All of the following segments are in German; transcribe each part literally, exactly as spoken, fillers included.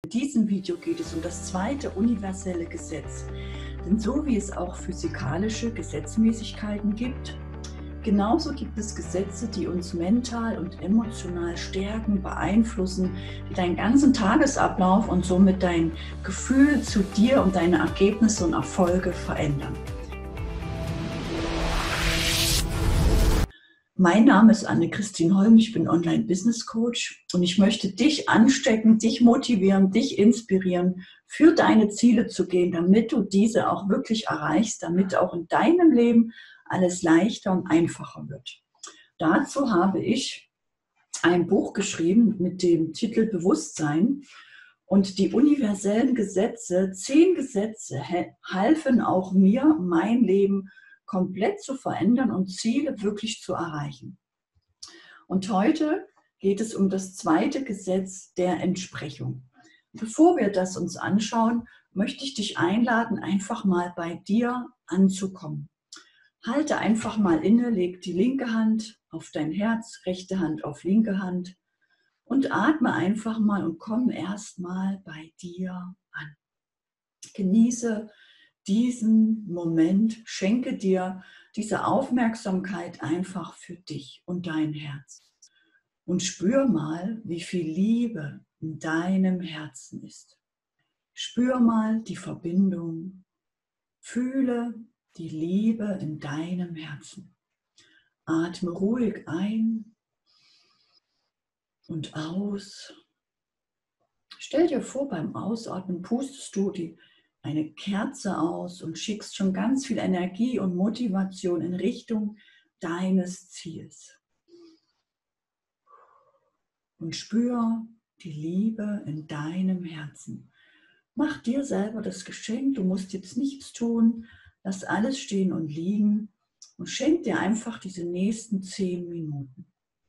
In diesem Video geht es um das zweite universelle Gesetz. Denn so wie es auch physikalische Gesetzmäßigkeiten gibt, genauso gibt es Gesetze, die uns mental und emotional stärken, beeinflussen, die deinen ganzen Tagesablauf und somit dein Gefühl zu dir und deine Ergebnisse und Erfolge verändern. Mein Name ist Anne-Christine Holm, ich bin Online-Business-Coach und ich möchte dich anstecken, dich motivieren, dich inspirieren, für deine Ziele zu gehen, damit du diese auch wirklich erreichst, damit auch in deinem Leben alles leichter und einfacher wird. Dazu habe ich ein Buch geschrieben mit dem Titel Bewusstsein und die universellen Gesetze, zehn Gesetze halfen auch mir, mein Leben komplett zu verändern und Ziele wirklich zu erreichen. Und heute geht es um das zweite Gesetz der Entsprechung. Bevor wir das uns anschauen, möchte ich dich einladen, einfach mal bei dir anzukommen. Halte einfach mal inne, leg die linke Hand auf dein Herz, rechte Hand auf linke Hand und atme einfach mal und komm erst mal bei dir an. Genieße diesen Moment, schenke dir diese Aufmerksamkeit einfach für dich und dein Herz. Und spür mal, wie viel Liebe in deinem Herzen ist. Spür mal die Verbindung. Fühle die Liebe in deinem Herzen. Atme ruhig ein und aus. Stell dir vor, beim Ausatmen pustest du die eine Kerze aus und schickst schon ganz viel Energie und Motivation in Richtung deines Ziels. Und spür die Liebe in deinem Herzen. Mach dir selber das Geschenk, du musst jetzt nichts tun, lass alles stehen und liegen und schenk dir einfach diese nächsten zehn Minuten.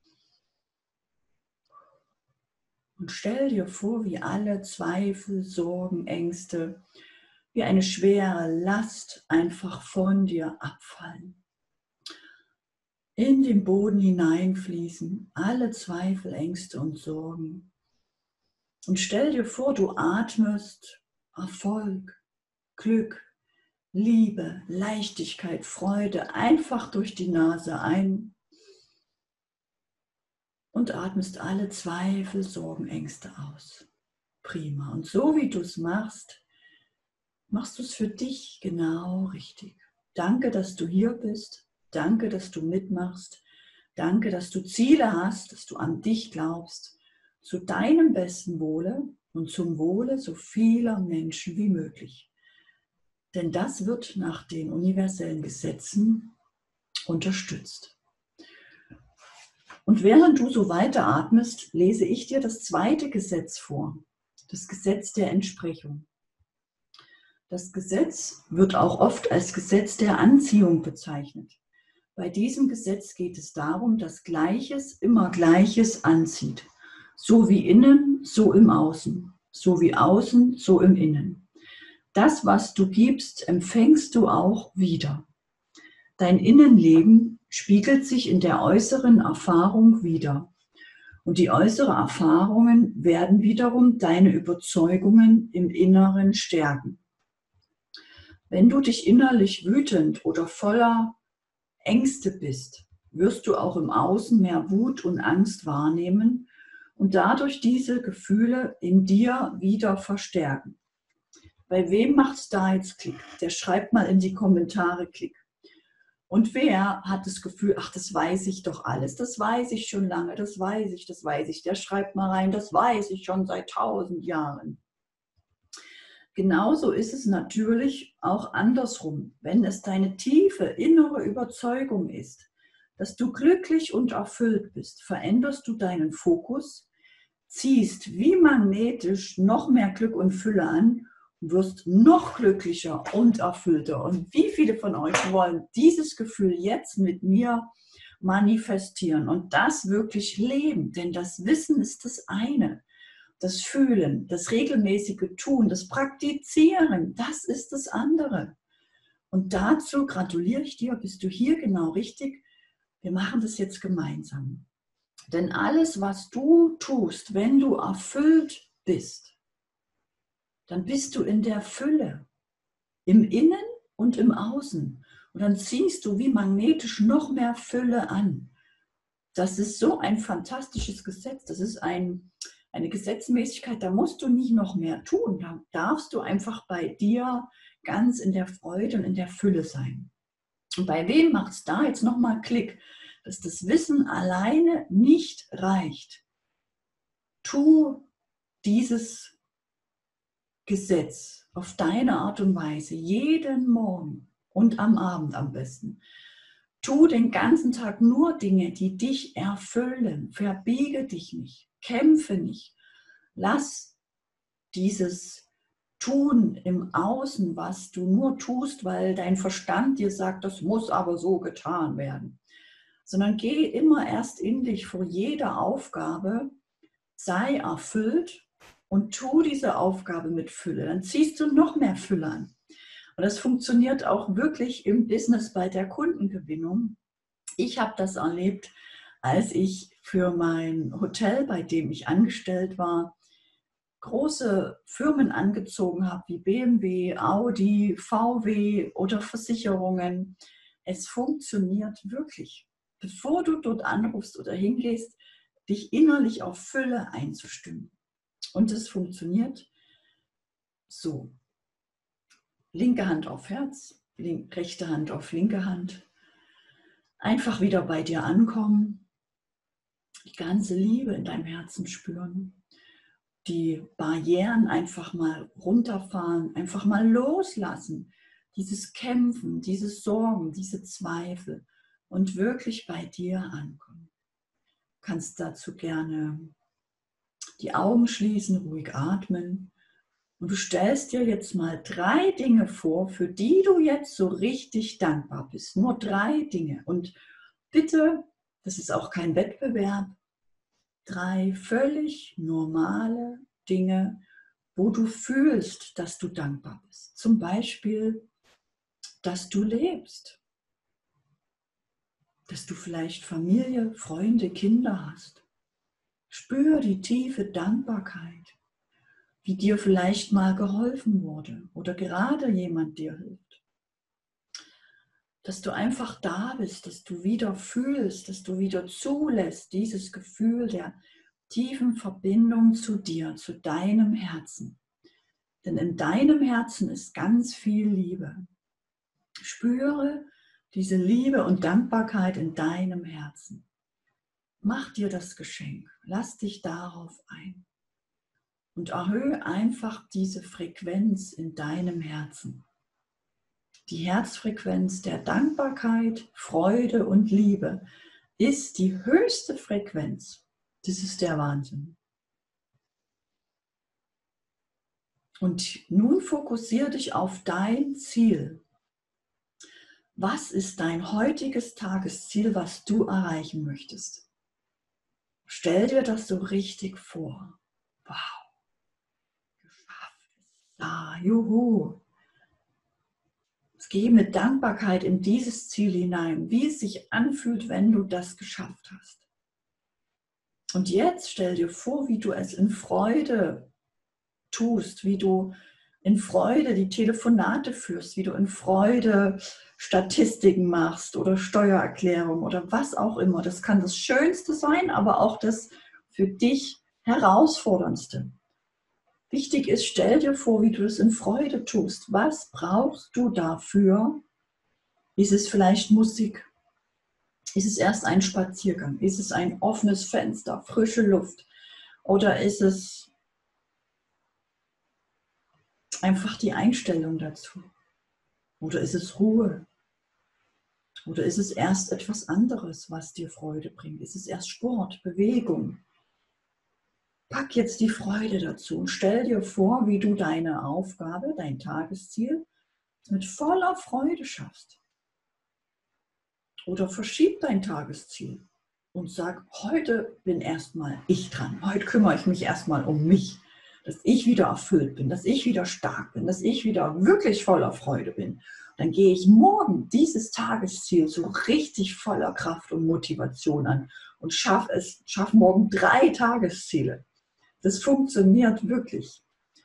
Und stell dir vor, wie alle Zweifel, Sorgen, Ängste, wie eine schwere Last einfach von dir abfallen. In den Boden hineinfließen, alle Zweifel, Ängste und Sorgen. Und stell dir vor, du atmest Erfolg, Glück, Liebe, Leichtigkeit, Freude einfach durch die Nase ein und atmest alle Zweifel, Sorgen, Ängste aus. Prima. Und so wie du es machst, machst du es für dich genau richtig. Danke, dass du hier bist. Danke, dass du mitmachst. Danke, dass du Ziele hast, dass du an dich glaubst. Zu deinem besten Wohle und zum Wohle so vieler Menschen wie möglich. Denn das wird nach den universellen Gesetzen unterstützt. Und während du so weiteratmest, lese ich dir das zweite Gesetz vor. Das Gesetz der Entsprechung. Das Gesetz wird auch oft als Gesetz der Anziehung bezeichnet. Bei diesem Gesetz geht es darum, dass Gleiches immer Gleiches anzieht. So wie innen, so im Außen. So wie außen, so im Innen. Das, was du gibst, empfängst du auch wieder. Dein Innenleben spiegelt sich in der äußeren Erfahrung wider. Und die äußeren Erfahrungen werden wiederum deine Überzeugungen im Inneren stärken. Wenn du dich innerlich wütend oder voller Ängste bist, wirst du auch im Außen mehr Wut und Angst wahrnehmen und dadurch diese Gefühle in dir wieder verstärken. Bei wem macht es da jetzt Klick? Der schreibt mal in die Kommentare Klick. Und wer hat das Gefühl, ach, das weiß ich doch alles, das weiß ich schon lange, das weiß ich, das weiß ich. Der schreibt mal rein, das weiß ich schon seit tausend Jahren. Genauso ist es natürlich auch andersrum, wenn es deine tiefe innere Überzeugung ist, dass du glücklich und erfüllt bist, veränderst du deinen Fokus, ziehst wie magnetisch noch mehr Glück und Fülle an und wirst noch glücklicher und erfüllter. Und wie viele von euch wollen dieses Gefühl jetzt mit mir manifestieren und das wirklich leben? Denn das Wissen ist das eine. Das Fühlen, das regelmäßige Tun, das Praktizieren, das ist das andere. Und dazu gratuliere ich dir, bist du hier genau richtig. Wir machen das jetzt gemeinsam. Denn alles, was du tust, wenn du erfüllt bist, dann bist du in der Fülle, im Innen und im Außen. Und dann ziehst du wie magnetisch noch mehr Fülle an. Das ist so ein fantastisches Gesetz. Das ist ein, eine Gesetzmäßigkeit, da musst du nicht noch mehr tun. Da darfst du einfach bei dir ganz in der Freude und in der Fülle sein. Und bei wem macht es da jetzt nochmal Klick, dass das Wissen alleine nicht reicht? Tu dieses Gesetz auf deine Art und Weise jeden Morgen und am Abend am besten. Tu den ganzen Tag nur Dinge, die dich erfüllen. Verbiege dich nicht, kämpfe nicht. Lass dieses Tun im Außen, was du nur tust, weil dein Verstand dir sagt, das muss aber so getan werden. Sondern geh immer erst in dich vor jeder Aufgabe, sei erfüllt und tu diese Aufgabe mit Fülle. Dann ziehst du noch mehr Fülle an. Und das funktioniert auch wirklich im Business bei der Kundengewinnung. Ich habe das erlebt, als ich für mein Hotel, bei dem ich angestellt war, große Firmen angezogen habe, wie B M W, Audi, V W oder Versicherungen. Es funktioniert wirklich. Bevor du dort anrufst oder hingehst, dich innerlich auf Fülle einzustimmen. Und es funktioniert so. Linke Hand auf Herz, rechte Hand auf linke Hand. Einfach wieder bei dir ankommen. Die ganze Liebe in deinem Herzen spüren. Die Barrieren einfach mal runterfahren, einfach mal loslassen. Dieses Kämpfen, dieses Sorgen, diese Zweifel und wirklich bei dir ankommen. Du kannst dazu gerne die Augen schließen, ruhig atmen. Und du stellst dir jetzt mal drei Dinge vor, für die du jetzt so richtig dankbar bist. Nur drei Dinge. Und bitte, das ist auch kein Wettbewerb, drei völlig normale Dinge, wo du fühlst, dass du dankbar bist. Zum Beispiel, dass du lebst. Dass du vielleicht Familie, Freunde, Kinder hast. Spür die tiefe Dankbarkeit. Wie dir vielleicht mal geholfen wurde oder gerade jemand dir hilft. Dass du einfach da bist, dass du wieder fühlst, dass du wieder zulässt, dieses Gefühl der tiefen Verbindung zu dir, zu deinem Herzen. Denn in deinem Herzen ist ganz viel Liebe. Spüre diese Liebe und Dankbarkeit in deinem Herzen. Mach dir das Geschenk, lass dich darauf ein. Und erhöhe einfach diese Frequenz in deinem Herzen. Die Herzfrequenz der Dankbarkeit, Freude und Liebe ist die höchste Frequenz. Das ist der Wahnsinn. Und nun fokussiere dich auf dein Ziel. Was ist dein heutiges Tagesziel, was du erreichen möchtest? Stell dir das so richtig vor. Wow. Ah, juhu. Es geht mit Dankbarkeit in dieses Ziel hinein, wie es sich anfühlt, wenn du das geschafft hast. Und jetzt stell dir vor, wie du es in Freude tust, wie du in Freude die Telefonate führst, wie du in Freude Statistiken machst oder Steuererklärung oder was auch immer. Das kann das Schönste sein, aber auch das für dich Herausforderndste. Wichtig ist, stell dir vor, wie du es in Freude tust. Was brauchst du dafür? Ist es vielleicht Musik? Ist es erst ein Spaziergang? Ist es ein offenes Fenster, frische Luft? Oder ist es einfach die Einstellung dazu? Oder ist es Ruhe? Oder ist es erst etwas anderes, was dir Freude bringt? Ist es erst Sport, Bewegung? Pack jetzt die Freude dazu und stell dir vor, wie du deine Aufgabe, dein Tagesziel mit voller Freude schaffst. Oder verschieb dein Tagesziel und sag, heute bin erstmal ich dran. Heute kümmere ich mich erstmal um mich, dass ich wieder erfüllt bin, dass ich wieder stark bin, dass ich wieder wirklich voller Freude bin. Dann gehe ich morgen dieses Tagesziel so richtig voller Kraft und Motivation an und schaffe es, schaffe morgen drei Tagesziele. Das funktioniert wirklich.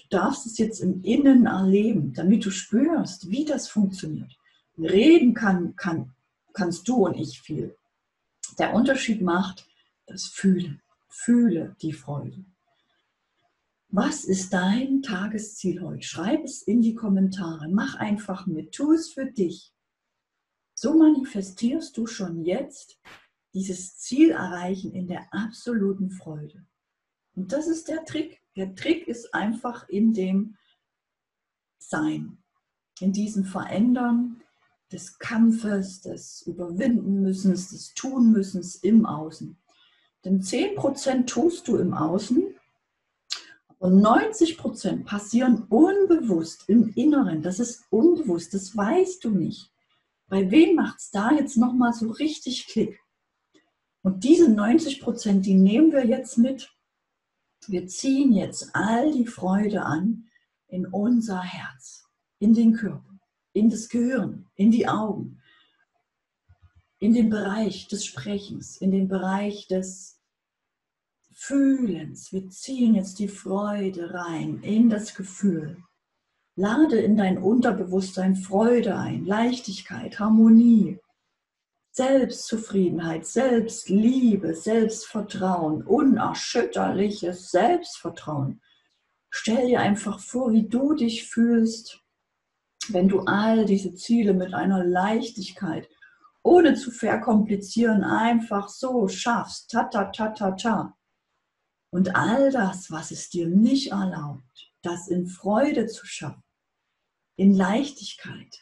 Du darfst es jetzt im Innen erleben, damit du spürst, wie das funktioniert. Reden kann, kann, kannst du und ich viel. Der Unterschied macht das Fühlen. Fühle die Freude. Was ist dein Tagesziel heute? Schreib es in die Kommentare. Mach einfach mit. Tu es für dich. So manifestierst du schon jetzt dieses Ziel erreichen in der absoluten Freude. Und das ist der Trick. Der Trick ist einfach in dem Sein, in diesem Verändern des Kampfes, des Überwinden-Müssens, des Tun-Müssens im Außen. Denn zehn Prozent tust du im Außen und neunzig Prozent passieren unbewusst im Inneren. Das ist unbewusst, das weißt du nicht. Bei wem macht es da jetzt nochmal so richtig Klick? Und diese neunzig Prozent, die nehmen wir jetzt mit. Wir ziehen jetzt all die Freude an in unser Herz, in den Körper, in das Gehirn, in die Augen, in den Bereich des Sprechens, in den Bereich des Fühlens. Wir ziehen jetzt die Freude rein in das Gefühl. Lade in dein Unterbewusstsein Freude ein, Leichtigkeit, Harmonie, Selbstzufriedenheit, Selbstliebe, Selbstvertrauen, unerschütterliches Selbstvertrauen. Stell dir einfach vor, wie du dich fühlst, wenn du all diese Ziele mit einer Leichtigkeit, ohne zu verkomplizieren, einfach so schaffst. Ta, ta, ta, ta, ta. Und all das, was es dir nicht erlaubt, das in Freude zu schaffen, in Leichtigkeit,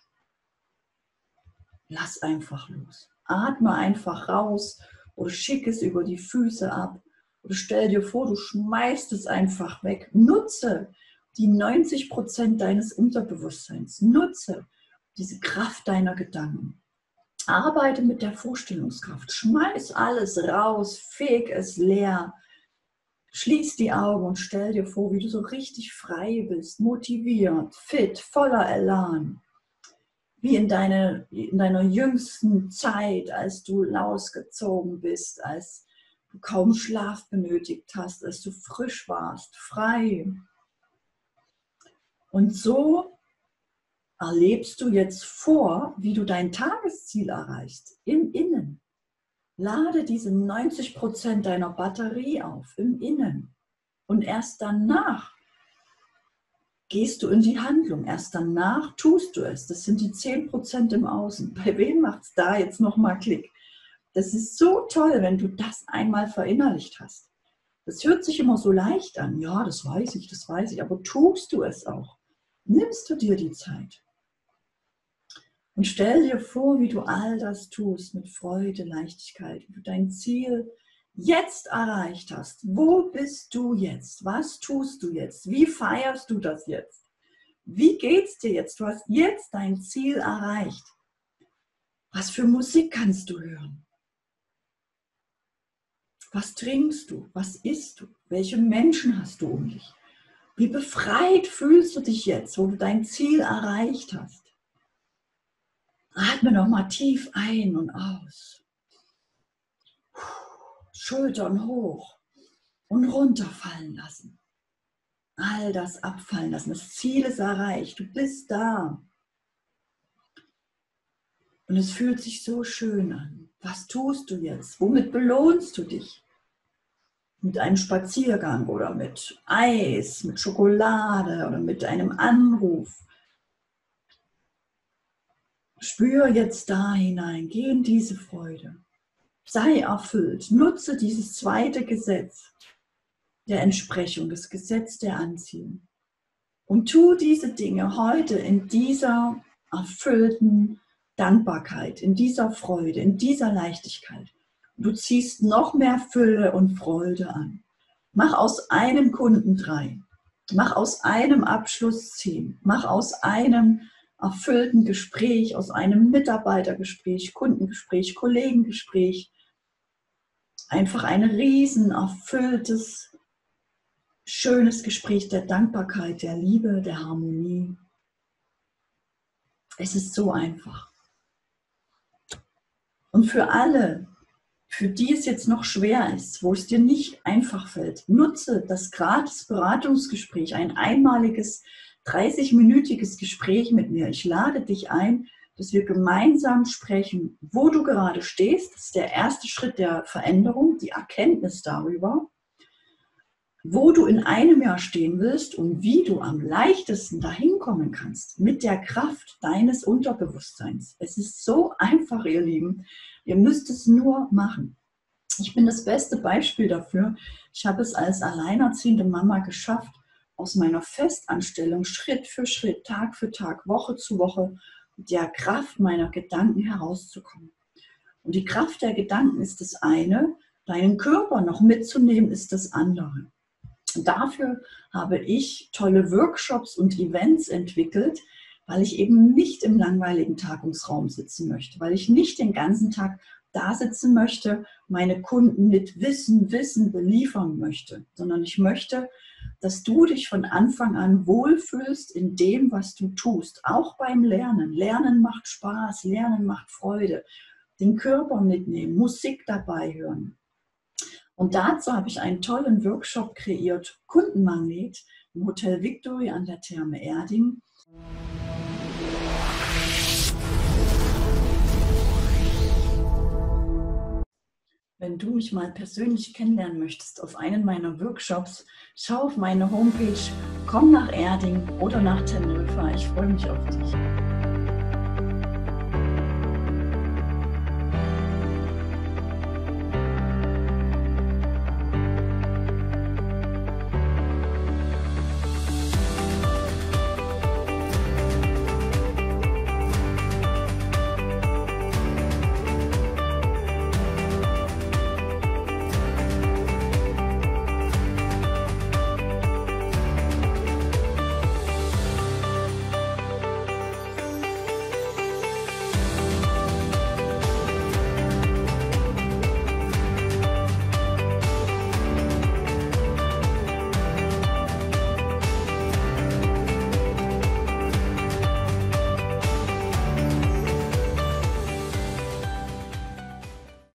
lass einfach los. Atme einfach raus oder schick es über die Füße ab. Oder stell dir vor, du schmeißt es einfach weg. Nutze die neunzig Prozent deines Unterbewusstseins. Nutze diese Kraft deiner Gedanken. Arbeite mit der Vorstellungskraft. Schmeiß alles raus, feg es leer. Schließ die Augen und stell dir vor, wie du so richtig frei bist, motiviert, fit, voller Elan. Wie in, deine, in deiner jüngsten Zeit, als du losgezogen bist, als du kaum Schlaf benötigt hast, als du frisch warst, frei. Und so erlebst du jetzt vor, wie du dein Tagesziel erreichst, im Innen. Lade diese neunzig Prozent deiner Batterie auf, im Innen. Und erst danach gehst du in die Handlung. Erst danach tust du es. Das sind die zehn Prozent im Außen. Bei wem macht es da jetzt nochmal Klick? Das ist so toll, wenn du das einmal verinnerlicht hast. Das hört sich immer so leicht an. Ja, das weiß ich, das weiß ich. Aber tust du es auch? Nimmst du dir die Zeit? Und stell dir vor, wie du all das tust mit Freude, Leichtigkeit, wie du dein Ziel jetzt erreicht hast. Wo bist du jetzt? Was tust du jetzt? Wie feierst du das jetzt? Wie geht's dir jetzt? Du hast jetzt dein Ziel erreicht. Was für Musik kannst du hören? Was trinkst du? Was isst du? Welche Menschen hast du um dich? Wie befreit fühlst du dich jetzt, wo du dein Ziel erreicht hast? Atme noch mal tief ein und aus. Schultern hoch und runterfallen lassen. All das abfallen lassen. Das Ziel ist erreicht. Du bist da. Und es fühlt sich so schön an. Was tust du jetzt? Womit belohnst du dich? Mit einem Spaziergang oder mit Eis, mit Schokolade oder mit einem Anruf. Spür jetzt da hinein. Geh in diese Freude. Sei erfüllt. Nutze dieses zweite Gesetz der Entsprechung, das Gesetz der Anziehung. Und tu diese Dinge heute in dieser erfüllten Dankbarkeit, in dieser Freude, in dieser Leichtigkeit. Du ziehst noch mehr Fülle und Freude an. Mach aus einem Kunden drei. Mach aus einem Abschluss zehn. Mach aus einem erfüllten Gespräch, aus einem Mitarbeitergespräch, Kundengespräch, Kollegengespräch einfach ein riesen erfülltes, schönes Gespräch der Dankbarkeit, der Liebe, der Harmonie. Es ist so einfach. Und für alle, für die es jetzt noch schwer ist, wo es dir nicht einfach fällt, nutze das gratis Beratungsgespräch, ein einmaliges dreißig-minütiges Gespräch mit mir. Ich lade dich ein, dass wir gemeinsam sprechen, wo du gerade stehst. Das ist der erste Schritt der Veränderung, die Erkenntnis darüber, wo du in einem Jahr stehen willst und wie du am leichtesten dahin kommen kannst mit der Kraft deines Unterbewusstseins. Es ist so einfach, ihr Lieben. Ihr müsst es nur machen. Ich bin das beste Beispiel dafür. Ich habe es als alleinerziehende Mama geschafft, aus meiner Festanstellung Schritt für Schritt, Tag für Tag, Woche zu Woche mit der Kraft meiner Gedanken herauszukommen. Und die Kraft der Gedanken ist das eine, deinen Körper noch mitzunehmen ist das andere. Und dafür habe ich tolle Workshops und Events entwickelt, weil ich eben nicht im langweiligen Tagungsraum sitzen möchte, weil ich nicht den ganzen Tag da sitzen möchte, meine Kunden mit Wissen, Wissen beliefern möchte, sondern ich möchte, dass du dich von Anfang an wohlfühlst in dem, was du tust, auch beim Lernen. Lernen macht Spaß, Lernen macht Freude, den Körper mitnehmen, Musik dabei hören. Und dazu habe ich einen tollen Workshop kreiert, Kundenmagnet, im Hotel Victory an der Therme Erding. Wenn du mich mal persönlich kennenlernen möchtest auf einen meiner Workshops, schau auf meine Homepage, komm nach Erding oder nach Teneriffa. Ich freue mich auf dich.